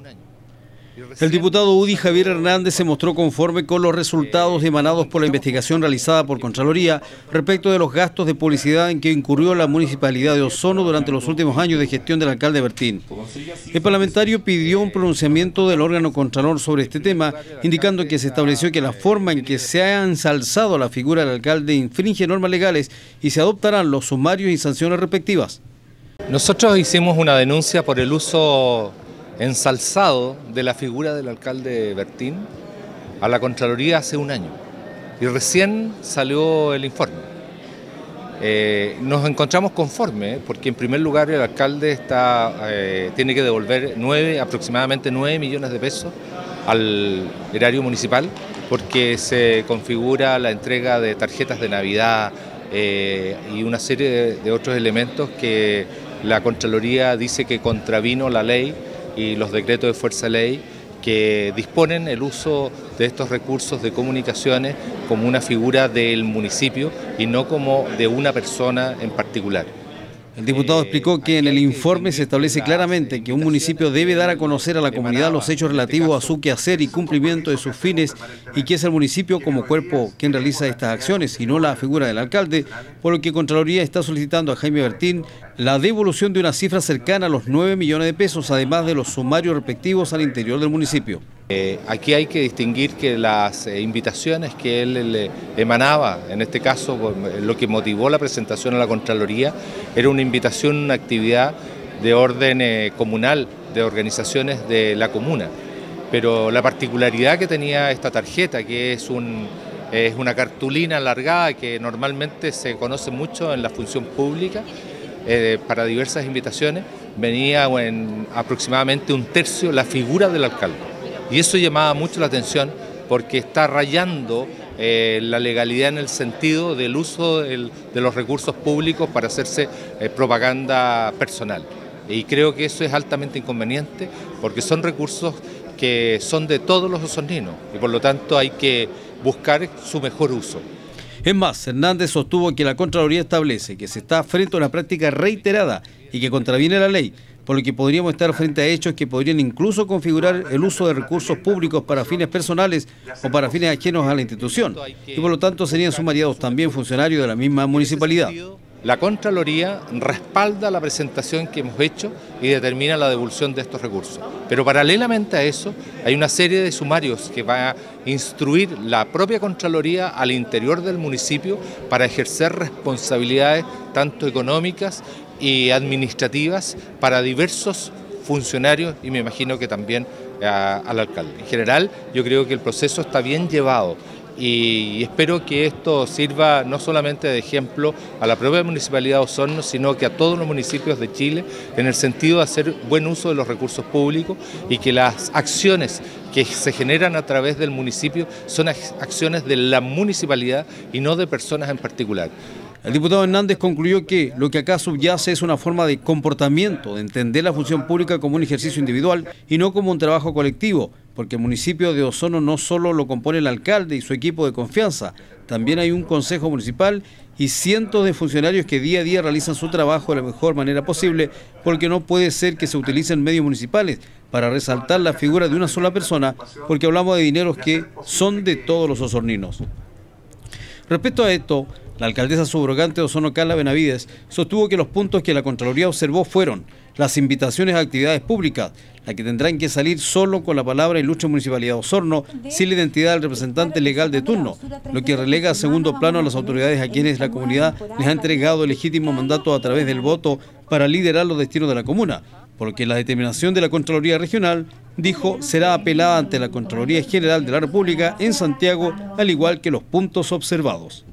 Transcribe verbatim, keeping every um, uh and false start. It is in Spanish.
El diputado U D I Javier Hernández se mostró conforme con los resultados emanados por la investigación realizada por Contraloría respecto de los gastos de publicidad en que incurrió la Municipalidad de Osorno durante los últimos años de gestión del alcalde Bertín. El parlamentario pidió un pronunciamiento del órgano Contralor sobre este tema, indicando que se estableció que la forma en que se ha ensalzado la figura del alcalde infringe normas legales y se adoptarán los sumarios y sanciones respectivas. Nosotros hicimos una denuncia por el uso ensalzado de la figura del alcalde Bertín a la Contraloría hace un año y recién salió el informe. Eh, nos encontramos conformes porque en primer lugar el alcalde está, eh, tiene que devolver nueve, aproximadamente nueve millones de pesos al erario municipal porque se configura la entrega de tarjetas de Navidad eh, y una serie de, de otros elementos que la Contraloría dice que contravino la ley y los decretos de fuerza de ley que disponen el uso de estos recursos de comunicaciones como una figura del municipio y no como de una persona en particular. El diputado explicó que en el informe se establece claramente que un municipio debe dar a conocer a la comunidad los hechos relativos a su quehacer y cumplimiento de sus fines y que es el municipio como cuerpo quien realiza estas acciones y no la figura del alcalde, por lo que Contraloría está solicitando a Jaime Bertín la devolución de una cifra cercana a los nueve millones de pesos, además de los sumarios respectivos al interior del municipio. Eh, aquí hay que distinguir que las eh, invitaciones que él le emanaba, en este caso lo que motivó la presentación a la Contraloría, era una invitación, una actividad de orden eh, comunal, de organizaciones de la comuna. Pero la particularidad que tenía esta tarjeta, que es, un, es una cartulina alargada que normalmente se conoce mucho en la función pública, eh, para diversas invitaciones, venía en aproximadamente un tercio la figura del alcalde. Y eso llamaba mucho la atención porque está rayando eh, la legalidad en el sentido del uso del, de los recursos públicos para hacerse eh, propaganda personal. Y creo que eso es altamente inconveniente porque son recursos que son de todos los osorninos y por lo tanto hay que buscar su mejor uso. Es más, Hernández sostuvo que la Contraloría establece que se está frente a una práctica reiterada y que contraviene la ley, por lo que podríamos estar frente a hechos que podrían incluso configurar el uso de recursos públicos para fines personales o para fines ajenos a la institución, y por lo tanto serían sumariados también funcionarios de la misma municipalidad. La Contraloría respalda la presentación que hemos hecho y determina la devolución de estos recursos. Pero paralelamente a eso hay una serie de sumarios que va a instruir la propia Contraloría al interior del municipio para ejercer responsabilidades tanto económicas y administrativas para diversos funcionarios y me imagino que también a, al alcalde. En general yo creo que el proceso está bien llevado y espero que esto sirva no solamente de ejemplo a la propia Municipalidad de Osorno, sino que a todos los municipios de Chile en el sentido de hacer buen uso de los recursos públicos y que las acciones que se generan a través del municipio son acciones de la municipalidad y no de personas en particular. El diputado Hernández concluyó que lo que acá subyace es una forma de comportamiento, de entender la función pública como un ejercicio individual y no como un trabajo colectivo, porque el municipio de Osorno no solo lo compone el alcalde y su equipo de confianza, también hay un consejo municipal y cientos de funcionarios que día a día realizan su trabajo de la mejor manera posible, porque no puede ser que se utilicen medios municipales para resaltar la figura de una sola persona, porque hablamos de dineros que son de todos los osorninos. Respecto a esto, la alcaldesa subrogante de Osorno, Carla Benavides, sostuvo que los puntos que la Contraloría observó fueron las invitaciones a actividades públicas, las que tendrán que salir solo con la palabra Ilustre Municipalidad de Osorno, sin la identidad del representante legal de turno, lo que relega a segundo plano a las autoridades a quienes la comunidad les ha entregado el legítimo mandato a través del voto para liderar los destinos de la comuna, por lo que la determinación de la Contraloría Regional, dijo, será apelada ante la Contraloría General de la República en Santiago, al igual que los puntos observados.